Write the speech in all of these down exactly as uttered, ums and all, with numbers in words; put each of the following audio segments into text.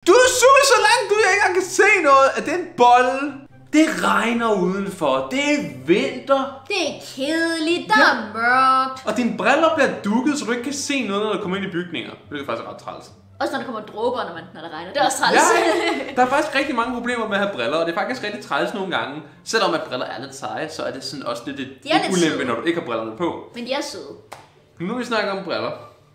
Du er zoomet så langt, du ikke engang kan se noget af den bolle. Det regner udenfor. Det er vinter. Det er kedeligt. Der ja. er mørkt. Og dine briller bliver dukket, så du ikke kan se noget, når du kommer ind i bygninger. Det er faktisk ret træls. Også når der kommer dråber, når, man, når det regner. Det er også træls. Ja, der er faktisk rigtig mange problemer med at have briller, og det er faktisk rigtig træls nogle gange. Selvom at briller er lidt seje, så er det sådan også lidt et ulempe, når du ikke har brillerne på. Men de er søde. Nu vi snakker om briller.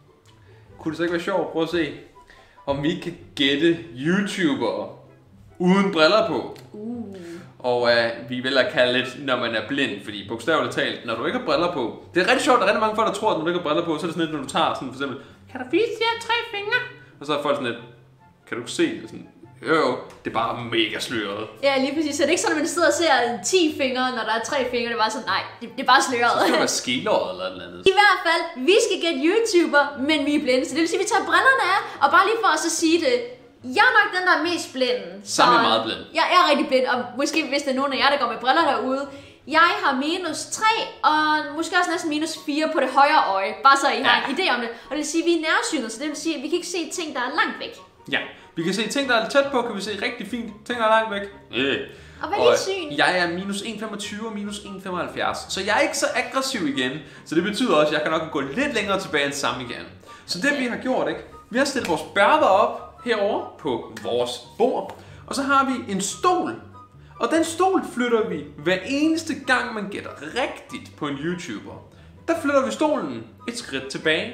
Kunne det så ikke være sjovt at prøve at se, om vi kan gætte YouTubere uden briller på? Uh. Og øh, vi vil at kalde lidt, når man er blind, fordi bogstaveligt talt, når du ikke har briller på. Det er rigtig sjovt, der er rigtig mange folk, der tror, at når du ikke har briller på, så er det sådan lidt, når du tager sådan for eksempel, kan du vise de her tre fingre? Og så er folk sådan lidt, kan du ikke se det? Sådan, jo jo, det er bare mega sløret. Ja, lige præcis. Så det er ikke sådan, at man sidder og ser ti fingre, når der er tre fingre. Det er bare sådan, nej, det, det er bare sløret. Så skal det være skelåret eller et eller andet. I hvert fald, vi skal gætte YouTuber, men vi er blinde. Så det vil sige, at vi tager brillerne af, og bare lige for os at sige det. Jeg er nok den, der er mest blind. Sammen er meget blind. Jeg er rigtig blind, og måske hvis det er nogen af jer, der går med briller derude. Jeg har minus tre, og måske også næsten minus fire på det højre øje. Bare så I har ja. en idé om det. Og det vil sige, at vi er nærsynet, så det vil sige, at vi kan ikke se ting, der er langt væk. Ja, vi kan se ting, der er tæt på, kan vi se rigtig fint. Ting, der er langt væk. Øh. Og hvad er dit syn? Jeg er minus en komma femogtyve og minus en komma femoghalvfjerds. Så jeg er ikke så aggressiv igen. Så det betyder også, at jeg kan nok gå lidt længere tilbage end samme igen. Så det vi har gjort, ikke? Vi har stillet vores bærber op herovre på vores bord. Og så har vi en stol. Og den stol flytter vi hver eneste gang, man gætter rigtigt på en YouTuber. Der flytter vi stolen et skridt tilbage.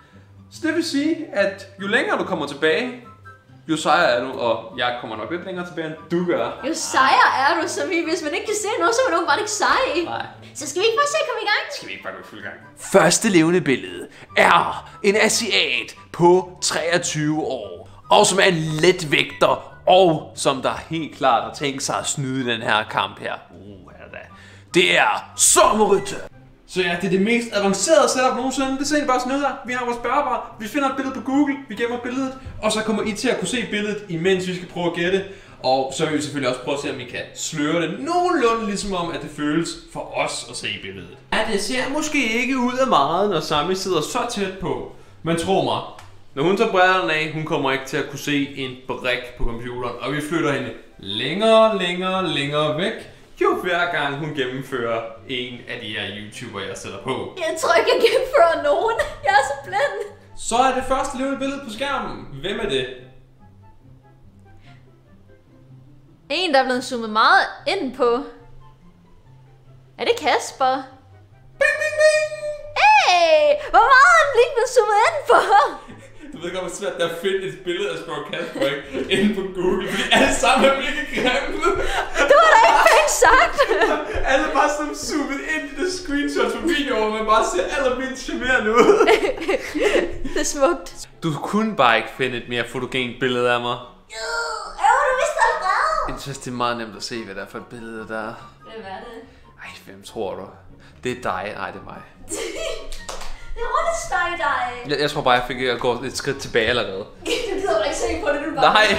Så det vil sige, at jo længere du kommer tilbage, jo sejere er du, og jeg kommer nok lidt længere tilbage, end du gør. Jo sejere er du, så vi, hvis man ikke kan se noget, så er man bare ikke sej. Nej. Så skal vi ikke bare se at komme i gang? Skal vi ikke bare gå i fuld gang? Første levende billede er en asiat på treogtyve år, og som er en letvægter, og som der helt klart har tænkt sig at snyde den her kamp her. Uh, er det, det er Sommerrytte. Så ja, det er det mest avancerede setup nogensinde. Det ser egentlig bare sådan ud her. Vi har vores bærbar, vi finder et billede på Google, vi gemmer billedet, og så kommer I til at kunne se billedet, imens vi skal prøve at gætte. Og så vil vi selvfølgelig også prøve at se, om vi kan sløre det nogenlunde, ligesom om, at det føles for os at se billedet. Ja, det ser måske ikke ud af meget, når Sami sidder så tæt på. Men tro mig, når hun tager brillerne af, hun kommer ikke til at kunne se en brik på computeren, og vi flytter hende længere, længere, længere væk, jo hver gang hun gennemfører en af de her YouTuber, jeg sætter på. Jeg tror ikke, jeg gennemfører nogen. Jeg er så blind. Så er det første levende billede på skærmen. Hvem er det? En, der er blevet zoomet meget ind på. Er det Kasper? Bing, bing, bing! Hey! Hvor meget er den lige blevet zoomet ind på? Du ved godt, hvor svært det er at finde et billede af Spørg Kasper inde på Google, fordi alle sammen er virkelig grimme. Det var da ikke pænt sagt. Alle bare sådan zoomet ind i det screenshot på videoer, hvor man bare ser allermindst charmerende ud. Det er smukt. Du kunne bare ikke finde et mere fotogent billede af mig. Jo, du vidste allerede. Jeg synes, det er meget nemt at se, hvad det er for et billede, der er. Hvem er det? Ej, hvem tror du? Det er dig. Nej, det er mig. Det er rundt dig, dig. Jeg, jeg tror bare, jeg fik at gå et skridt tilbage allerede. Du gider du ikke se på det, du bare... Nej.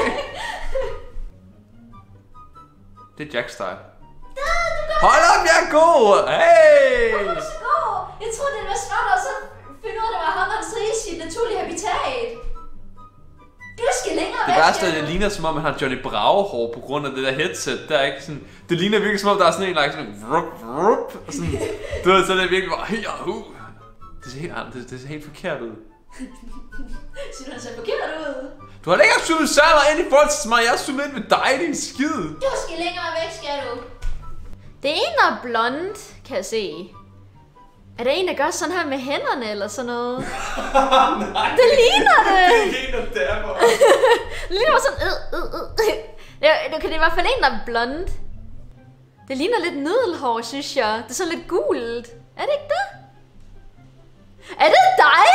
Det er Jack-style. Hold op, jeg er god! Hey! Hvorfor er du så god? Jeg troede, det var svært at så finde ud af, at det var ham, der trives i sit naturlige habitat. Du skal længere væk. Det værste er, det ligner som om, man har Johnny Bravo-hår på grund af det der headset. Der er ikke sådan... Det ligner virkelig som om, der er sådan en, like sådan... Rup, rup, og sådan... Du ved, så er det virkelig bare... Hey, uh. Det ser helt, det, det ser helt forkert ud. Synes du, han ser forkert ud? Du har ikke zoomet særlig ind i forhold til mig. Jeg har zoomet ind med dig, din skid. Du skal længere væk, skal du. Det er en, der er blond, kan jeg se. Er det en, der gør sådan her med hænderne eller sådan noget? Nej, det ligner det. Det er en, der dapper. Det ligner sådan... Øh, øh, øh. Det, det, det er i hvert fald en, der er blond. Det ligner lidt nudelhår, synes jeg. Det er sådan lidt gult. Er det ikke det? Er det dig?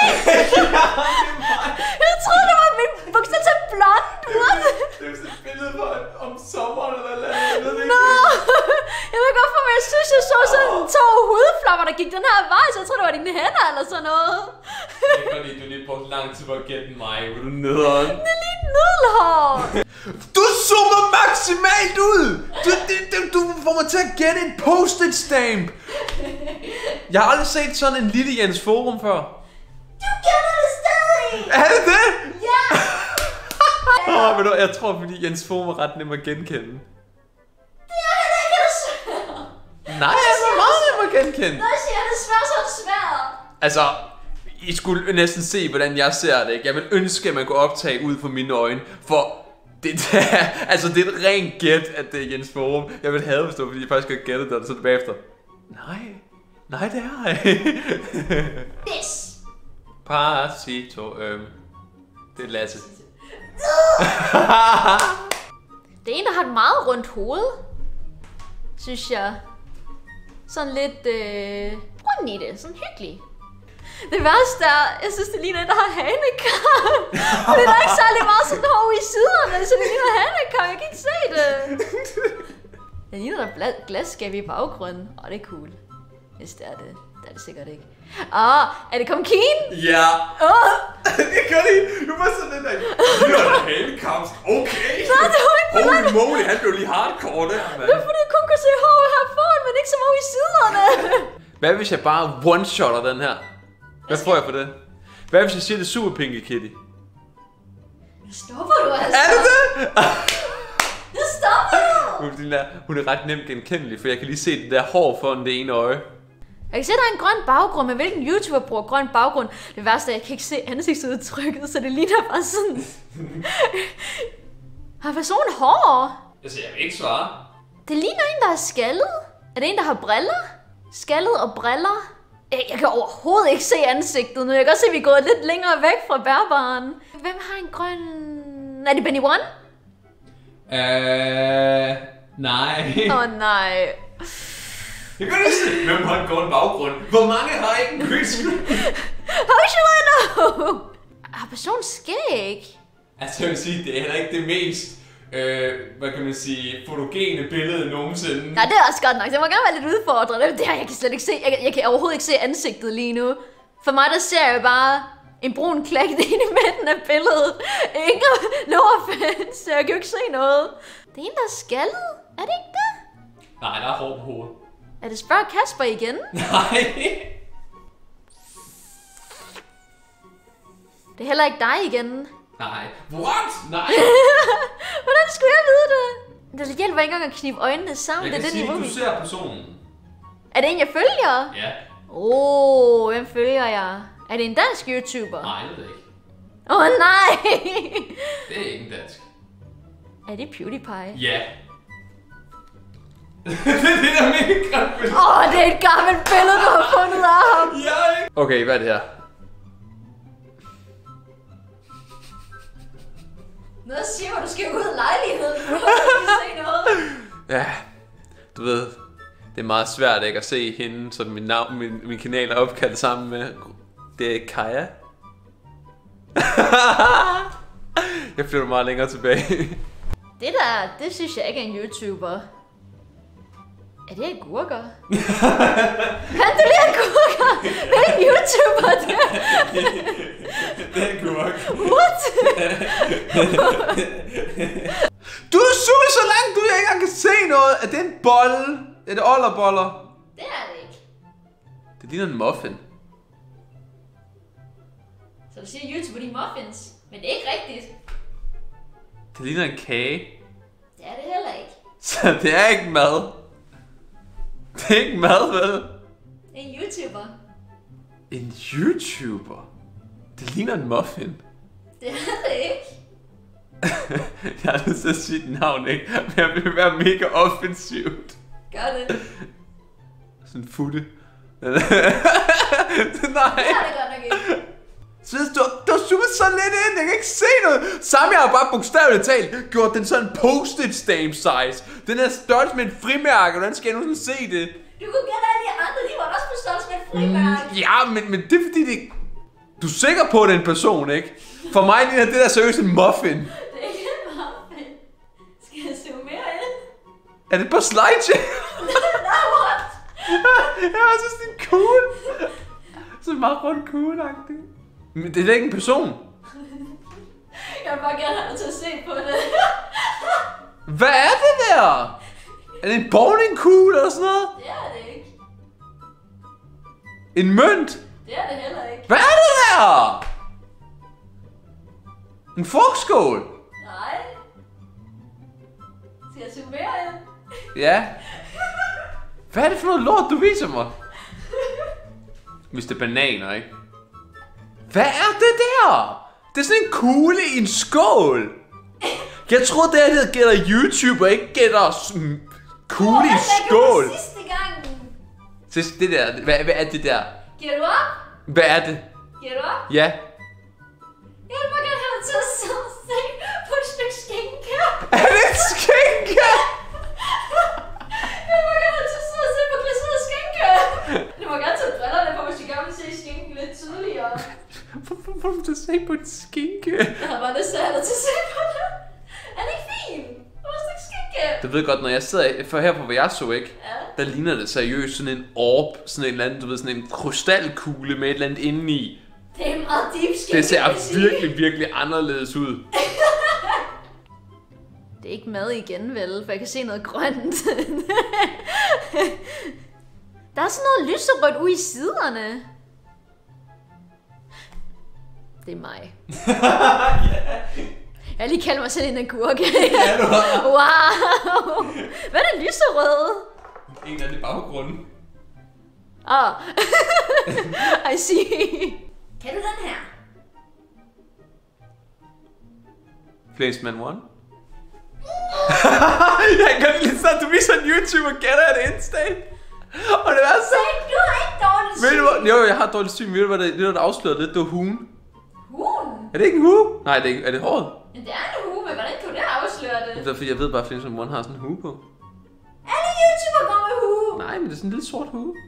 Jeg troede, det var min bukser til blond. What? Det er sådan et billede på om sommeren eller noget. Nå, jeg ved godt, for jeg synes, jeg så sådan to hudflapper, der gik den her vej, så jeg troede, det var dine hænder eller sådan noget. Det er fordi, du lige brugt lang tid på at gætte mig. Vil du nederen? Det er lige et nudelhår. Du zoomer maksimalt ud! Du, du, du, du får mig til at gætte en post-it stamp! Jeg har aldrig set sådan en lille Jens Forum før. Du gætter det stadig! Er det det? Ja! Åh, tror, ved du, jeg tror, fordi Jens Forum er ret nem at genkende. Det er heller ikke det svært. Nej, jeg er meget nem at genkende. Når jeg siger, det er svært, så er det svært. Altså, I skulle næsten se, hvordan jeg ser det, ikke? Jeg vil ønske, at man kunne optage ud fra mine øjne, for det der, altså det er et rent gæt, at det er Jens Forum. Jeg vil have, hvis det var, fordi jeg faktisk ikke gættet det, og så det bagefter. Nej, nej det er jeg. This. Parasito, øhm, det er Lasse. Det er en, der har et meget rundt hoved, synes jeg. Sådan lidt øh, rundt i det, sådan hyggelig. Det værste er, jeg synes, det ligner en, der har hanekam. Det er ikke særlig meget sådan hår i siderne, så det ligner hanekam. Jeg kan ikke se det. Det ligner der glasskab i baggrunden. Åh, oh, det er cool. Hvis det er det. Det er det sikkert ikke. Ah, er det Kom Keen? Ja. Åh. Det gør det. Du var sådan den der. Det var da hanekam. Okay. Nej, det var ikke Holy moly, han blev lige hardcore der, mand. Det er fordi, jeg kun kan se hår her foran, men ikke så meget i siderne. Hvad hvis jeg bare one-shotter den her? Hvad får jeg for det? Hvad hvis jeg siger det er Super Pinky Kitty? Det stopper du altså. Er det det? Det stopper du. Hun er, hun er ret nemt genkendelig, for jeg kan lige se det der hår foran det ene øje. Jeg kan se, der er en grøn baggrund, men hvilken YouTuber bruger grøn baggrund? Det værste er, at jeg kan ikke se ansigtsudtrykket, så det ligner bare sådan... Har personen hår? Altså, jeg vil ikke svare. Det ligner en, der er skaldet. Er det en, der har briller? Skaldet og briller? Jeg, jeg kan overhovedet ikke se ansigtet nu. Jeg kan også se, at vi er gået lidt længere væk fra bærbaren. Hvem har en grøn... Er det Benny One? Øh... Nej. Åh oh, nej. Jeg kan ikke se, hvem har en grøn baggrund. Hvor mange har ikke en green screen? How should I know? Har personen skæg? Altså, jeg vil sige, det er heller ikke det mest... Øh, hvad kan man sige, fotogene billede nogensinde. Nej, det er også godt nok. Det må gerne være lidt udfordrende. Det her, jeg kan slet ikke se. Jeg, jeg kan overhovedet ikke se ansigtet lige nu. For mig, der ser jeg bare en brun klægt inde i midten af billedet. Ikke no offense, så jeg kan jo ikke se noget. Det er en, der er skaldet. Er det ikke det? Nej, der er hår på hovedet. Er det spørg Kasper igen? Nej. Det er heller ikke dig igen. Nej. What? Nej. Hvordan skulle jeg vide det? Det hjælper ikke engang at knibe øjnene sammen. Jeg det er kan det sige, niveau. du ser personen. Er det en, jeg følger? Ja. Åh, oh, hvem følger jeg? Er det en dansk YouTuber? Nej, det er det ikke. Åh oh, nej! Det er ikke en dansk. Er det PewDiePie? Ja. Det er det der mega grimt billede. Åh, oh, det er et gammelt billede, du har fundet af ham. Ja, ikke? Okay, hvad er det her? Noget siger mig, du skal ud af lejligheden. Du kan ikke se noget. Ja, du ved, det er meget svært ikke at se hende, så min, navn, min, min kanal er opkaldt sammen med. Det er Kaja. Jeg flytter meget længere tilbage. Det der, det synes jeg ikke er en YouTuber. Er det agurker? Kan du lide agurker? Hvilken YouTuber er det? Det er agurk. What? Du er super så langt, du ikke engang kan se noget. Er det en bolle? Er det olderboller? Det er det ikke. Det ligner en muffin. Så du siger YouTuber, de muffins. Men det er ikke rigtigt. Det ligner en kage. Det er det heller ikke. Så det er ikke mad. Det er ikke mad, vel? Det er en YouTuber. En YouTuber? Det ligner en muffin. Det er det ikke. Jeg har lyst til at sige dit navn, ikke? Men jeg vil være mega offensivt. Gør det. Sådan futte. Nej. Det er det godt nok ikke. Synes du, du har zoomet så lidt ind, jeg kan ikke se noget. Samme jeg har bare bogstaveligt talt gjort den sådan post-it stamp size. Den er størrelse med en frimærke, hvordan skal jeg nu sådan se det? Du kunne gætte alle de andre, de var også på størrelse med et frimærke. Mm, ja, men, men det er fordi det... Du er sikker på, at det er en person, ikke? For mig ligner det der seriøst en muffin. Det er ikke en muffin. Skal jeg zoome mere ind? Er det på slideshow? Nej, what? Jeg synes, det er cool. Så meget rundt cool-agtigt. Men det er da ikke en person. Jeg vil bare gerne have dig til at se på det. Hvad er det der? Er det en bowlingkugle eller sådan noget? Det er det ikke. En mønt? Det er det heller ikke. Hvad er det der? En frugtskål? Nej. Ja. Hvad er det for noget lort, du viser mig? Hvis det er bananer, ikke? Hvad er det der? Det er sådan en kugle i en skål. Jeg troede, det her gælder YouTube, og ikke gælder kugle i en skål. Det var sidste gang. Så det der, hvad, hvad er det der? Giver du op? Hvad er det? Giver du op? Ja. Jeg vil bare gerne have dig til at sidde og se på et stykke skinke. Er det et skinke? Jeg vil bare gerne have dig til at sidde og se på glaseret skinke. Du må gerne tage brillerne på, hvis du gerne vil se skinken lidt tydeligere. Hvorfor får du til at se på et skinke? Jeg har bare lyst til at have dig til at se på det. Er det ikke fint? Det var et stykke skinke. Du ved godt, når jeg sidder for her på hvad jeg så, ikke? Ja. Der ligner det seriøst sådan en orb, sådan en eller anden, du ved, sådan en krystalkugle med et eller andet indeni. Det er en meget deep skinke. Det ser virkelig, virkelig anderledes ud. Det er ikke mad igen, vel? For jeg kan se noget grønt. Der er sådan noget lyserødt ude i siderne. Det er mig. Jeg har lige kaldt mig selv en agurk. Ja, du har. Wow. Hvad er det lyserøde? En af de baggrunden. Ah. I see. Kan du den her? Placeman one. Jeg kan godt lide sådan, du viser en YouTube og gætter et instant. Og det er så... Du har ikke dårligt syn. Ved du hvad? Jo, jeg har dårligt syn. Ved du hvad, det, det der afslørede det? Det var huen. Huen? Er det ikke en hue? Nej, det er, ikke, er det håret? Men det er en hue, men hvordan kan du det afsløre det? Det er fordi, jeg ved bare, at Placeman one har sådan en hue på. Alle YouTuber går med hue. Nej, men det er sådan en lille sort hue.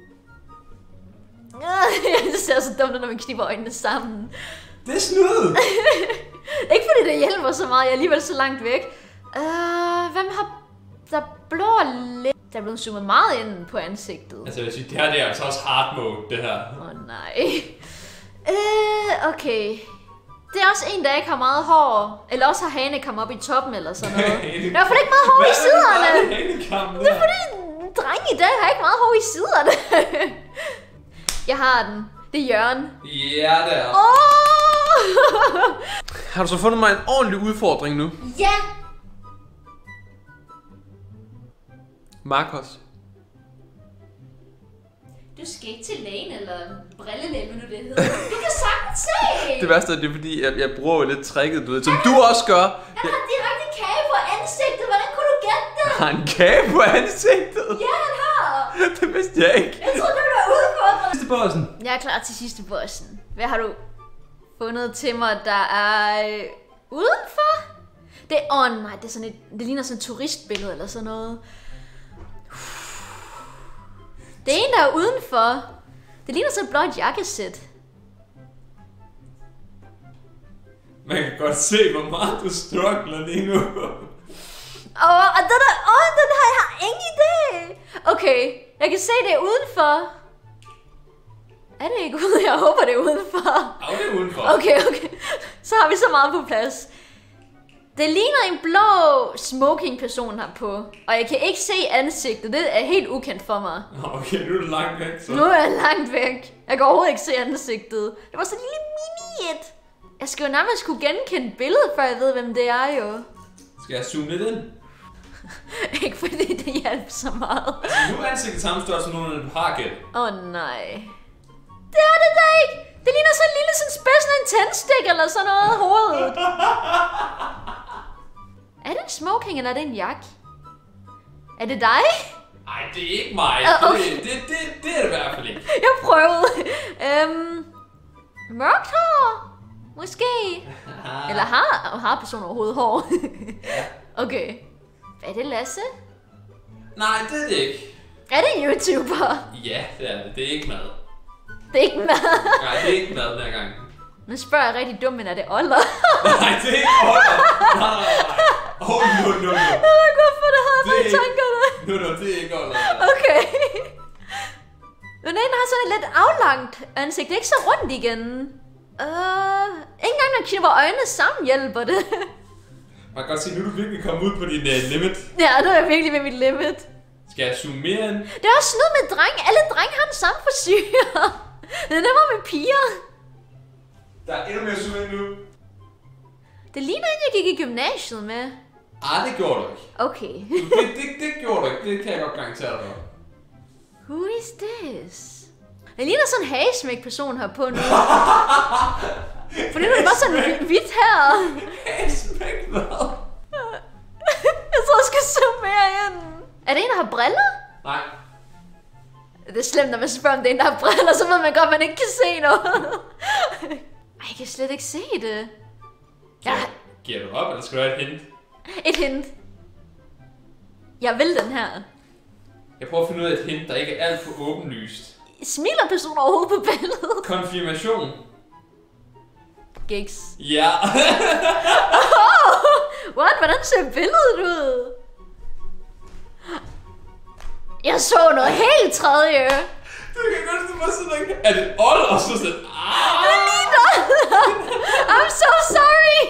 Det ser så dumt ud, når man kniber øjnene sammen. Det er snyd! Ikke fordi det hjælper så meget, jeg er alligevel så langt væk. Uh, hvem har der blå læb? Der er blevet zoomet meget ind på ansigtet. Altså jeg vil sige, det her det er altså også hard mode, det her. Åh oh, nej. Uh, okay. Det er også en, der ikke har meget hår. Eller også har hane kommet op i toppen eller sådan noget. Der er i hvert fald ikke meget hår i siderne. Det Det er fordi, drenge i dag har ikke meget hår i siderne. Jeg har den. Det er Jørgen. Ja, det er. Oh! Har du så fundet mig en ordentlig udfordring nu? Ja. Marcos. Du skal ikke til lægen eller brillelæbe, nu det hedder. Du kan sagtens se. Det værste er, det er fordi, jeg, jeg bruger jo lidt tricket, du ved, som du også gør. Han har direkte kage på ansigtet. Hvordan kunne du gætte det? Har han kage på ansigtet? Ja, han har. Det vidste jeg ikke. Jeg troede, du var udfordret. Sidste bossen. Jeg er klar til sidste bossen. Hvad har du fundet til mig, der er øh, udenfor? Det er, åh oh, nej, det er sådan et, det ligner sådan et turistbillede eller sådan noget. Det er en, der er udenfor. Det ligner sådan et blåt jakkesæt. Man kan godt se, hvor meget du struggler lige nu. Åh, oh, og den, er, oh, den her, jeg har ingen idé. Okay, jeg kan se, det er udenfor. Er det ikke ude? Jeg håber, det er udenfor. Ja, det er udenfor. Okay, okay. Så har vi så meget på plads. Det ligner en blå smoking-person her på. Og jeg kan ikke se ansigtet. Det er helt ukendt for mig. Okay, nu er du langt væk, så. Nu er jeg langt væk. Jeg kan overhovedet ikke se ansigtet. Det var så en lille mini-et. Jeg skal jo nærmest kunne genkende billedet, før jeg ved, hvem det er jo. Skal jeg zoome lidt ind? Ikke fordi det hjælper så meget. Altså, nu er ansigtet samme størrelse som nogen, du har gæt. Åh oh, nej. Det er det da ikke. Det ligner sådan en lille sådan spidsen en tændstik eller sådan noget hovedet. Er det en smoking, eller er det en jakke? Er det dig? Nej, det er ikke mig. Uh, okay. det, det, det, det er det i hvert fald ikke. Jeg prøvede. Øhm, mørkt hår? Måske. Eller har, har personen overhovedet hår? Okay. Er det Lasse? Nej, det er det ikke. Er det en YouTuber? Ja, det er det. Det er ikke mad. Det er ikke mad. Nej, det er ikke mad den her gang. Nu spørger jeg rigtig dumt, men er det Oller? Nej, det er ikke Oller. Nej, nej, nej. Oh, no, no, no. Jeg ved ikke, hvorfor det har Det er været i ikke- tankerne. No, no, det er ikke Oller. Okay. Den ene har sådan et lidt aflangt ansigt. Det er ikke så rundt igen. Uh, ikke engang når knipper øjnene sammen hjælper det. Man kan godt se, nu er du virkelig kommet ud på din uh, limit. Ja, nu er jeg virkelig ved mit limit. Skal jeg zoome mere ind? Det er også noget med drenge. Alle drenge har den samme frisyr. Det er nemmere med piger. Der er endnu mere zoom ind nu. Det ligner en, jeg gik i gymnasiet med. Ah, det gjorde du ikke. Okay. Det, det, det gjorde du ikke. Det kan jeg godt garantere dig for. Who is this? Det ligner sådan en hagesmæk-person her på nu. Fordi nu er det bare sådan hvidt her. Hagesmæk hvad? Jeg tror, jeg skal zoome mere ind. Er det en, der har briller? Nej. Det er slemt, når man spørger, om det er en, der har briller, så ved man godt, at man ikke kan se noget. Ej, jeg kan slet ikke se det. Ja. Giver du op, eller skal du have et hint? Et hint. Jeg vil den her. Jeg prøver at finde ud af et hint, der ikke er alt for åbenlyst. Smiler personen overhovedet på billedet? Konfirmation. Gigs. Ja. What? Hvordan ser billedet ud? Jeg så noget helt tredje. Du kan godt se mig sådan en... Er det old og så sådan... Ah! Det ligner. I'm so sorry.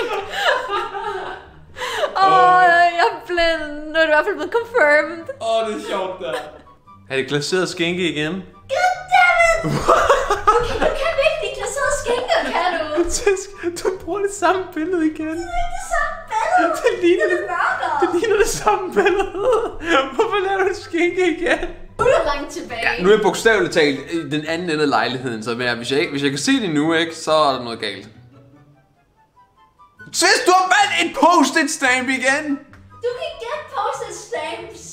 Åh, oh, jeg er blind. Nu er det i hvert fald blevet confirmed. Åh, oh, det er sjovt der. Er det glaseret skænke igen? Goddammit! Du kan, du kan ikke de glaserede skænker, kan du? Tisk, du bruger det samme billede igen. Det er ikke det samme billede. Det ligner det. det, Mørkere. det ligner det samme billede. Hvorfor lader du det skænke igen? Nu er det langt tilbage. Ja, nu er jeg bogstaveligt talt i den anden ende af lejligheden, så hvis jeg, hvis jeg kan se det nu, ikke, så er der noget galt. Sis, du har valgt et post-it stamp igen! Du kan gætte post-it stamps.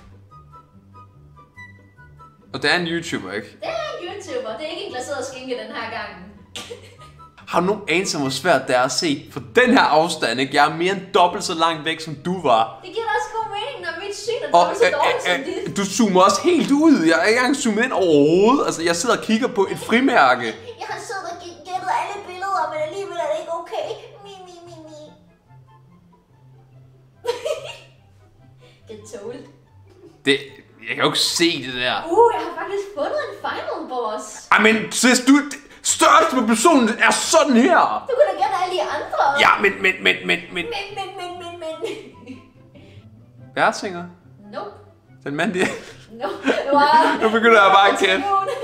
Og det er en YouTuber, ikke? Det er en YouTuber. Det er ikke en glaseret skinke den her gang. Har du nogen anelse om, hvor svært det er at se? For den her afstand, ikke? Jeg er mere end dobbelt så langt væk, som du var. Det giver da også god mening, når mit syn er Og dobbelt så øh, dårligt som øh, dit. øh, du zoomer også helt ud. Jeg er ikke engang zoomet ind overhovedet. Altså, jeg sidder og kigger på et frimærke. Jeg har siddet og gættet alle billeder, men alligevel er det ikke okay. Mi, mi, mi, mi. Get told. Det... Jeg kan jo ikke se det der. Uh, jeg har faktisk fundet en final boss. Ej, men sis, du... Største på personen er sådan her. Du kunne da gætte alle de andre. Ja, men, men, men, men, men... Men, men, men, men, men. Bertinger? Nope. Den mand, det... Nope. Wow. Nu begynder jeg bare at kende.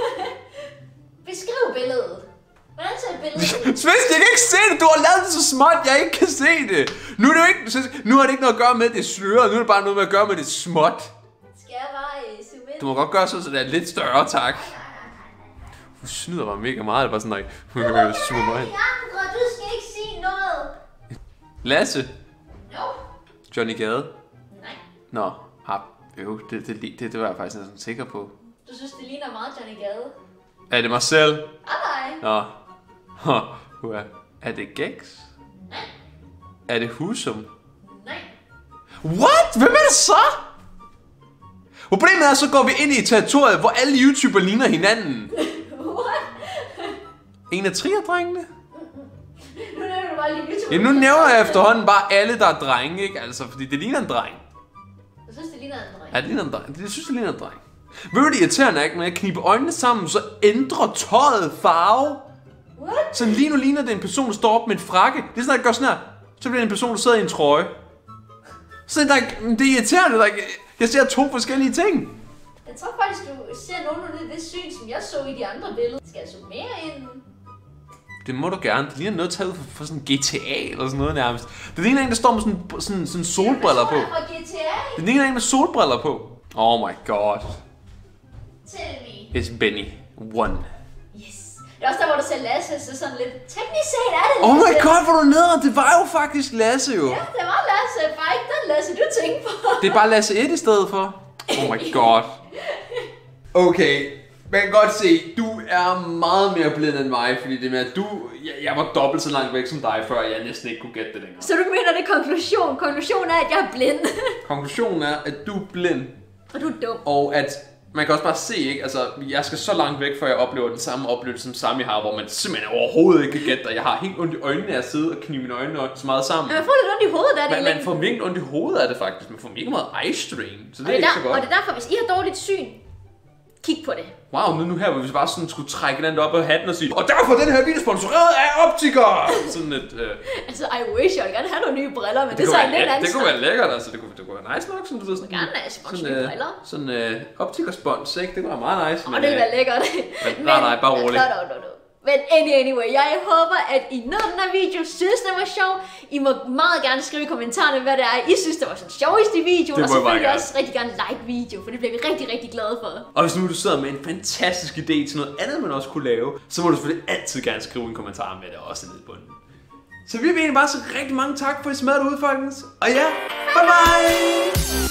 Beskriv billedet. Hvordan ser billedet ud? Svend, jeg kan ikke se det. Du har lavet det så småt, jeg ikke kan se det. Nu er det jo ikke... Sis, nu har det ikke noget at gøre med, at det er sløret. Nu er det bare noget med at gøre med, at det er småt. Skal jeg bare uh, zoome ind? Du må godt gøre så, så det er lidt større, tak. Du snyder mig mega meget. Det var sådan, nej, hun kan jo zoome mig ind. Andre, du skal ikke sige noget. Lasse. No. Johnny Gade. Nej. Nå, ah, øv, det, det, det, det var jeg faktisk næsten sikker på. Du synes, det ligner meget Johnny Gade? Er det mig selv? Ah, nej. Nå. Huh. Er det Gex? Nej. Er det Husum? Nej. What? Hvem er det så? Problemet er, så går vi ind i territoriet, hvor alle YouTuber ligner hinanden. What? En af trier-drengene? Nu nævner du bare lige YouTube. Jamen, nu nævner jeg efterhånden bare alle, der er drenge, ikke? Altså, fordi det ligner en dreng. Jeg synes, det ligner en dreng. Ja, det ligner en dreng. Det synes, det ligner en dreng. Ved du, det irriterende er ikke, når jeg kniber øjnene sammen, så ændrer tøjet farve. What? Så lige nu ligner det en person, der står op med en frakke. Det er sådan, at jeg gør sådan her. Så bliver det en person, der sidder i en trøje. Så der, det er irriterende, der, jeg ser to forskellige ting. Jeg tror faktisk, du ser nogenlunde det syn, som jeg så i de andre billeder. Skal jeg zoome mere ind? Det må du gerne. Det ligner noget taget for, for sådan G T A eller sådan noget nærmest. Det ligner en, der står med sådan, sådan, sådan solbriller på. Fra G T A? Det ligner en med solbriller på. Oh my god. Tell me. It's Benny. One. Yes. Det er også der, hvor du ser Lasse, så sådan lidt... Teknisk set er det Oh Lasse. my god, hvor er du nede? Det var jo faktisk Lasse jo. Ja, det var Lasse. Bare ikke den Lasse, du tænkte på. Det er bare Lasse et i stedet for. Oh my god. Okay, man kan godt se, du er meget mere blind end mig, fordi det med, at du, jeg, jeg var dobbelt så langt væk som dig, før jeg næsten ikke kunne gætte det længere. Så du mener, det er konklusion? Konklusionen er, at jeg er blind. Konklusionen er, at du er blind, Og du er dum. og at man kan også bare se, ikke? Altså, jeg skal så langt væk, før jeg oplever den samme oplevelse, som Sami har, hvor man simpelthen overhovedet ikke kan gætte dig. Jeg har helt ondt i øjnene af at sidde og knive mine øjne så meget sammen. Men man får lidt ondt i hovedet af det. Man, man får virkelig ondt i hovedet af det faktisk. Man får mega meget eye strain, så det, og er det, ikke der, så godt. og det er derfor, hvis I har dårligt syn, kig på det. Wow, nu, nu her, hvor vi bare sådan skulle trække den op af hatten og sige, og derfor er den her video sponsoreret af Optiker! Sådan et... Øh, Altså, I wish, jeg ville gerne have nogle nye briller, men det, det, det kunne er så være, lidt læ- andet. det kunne være lækkert, altså. Det kunne, det kunne være nice nok, sådan du ved. Sådan, gerne have spons sådan, nye øh, briller. sådan øh, Optiker-spons, ikke? Det kunne være meget nice. Åh, det ville være lækkert. Men, nej, nej, bare rolig. No, no, no, no. Men anyway, jeg håber, at I nød den her video, synes den var sjov. I må meget gerne skrive i kommentarerne, hvad det er, I synes, det var sådan sjovest i videoen. Og selvfølgelig også rigtig gerne like video, for det bliver vi rigtig, rigtig glade for. Og hvis nu du sidder med en fantastisk idé til noget andet, man også kunne lave, så må du selvfølgelig altid gerne skrive en kommentar med det også nede på den. Så vi vil egentlig bare så rigtig mange tak for, at I smadrede ud, folkens. Og ja, bye bye!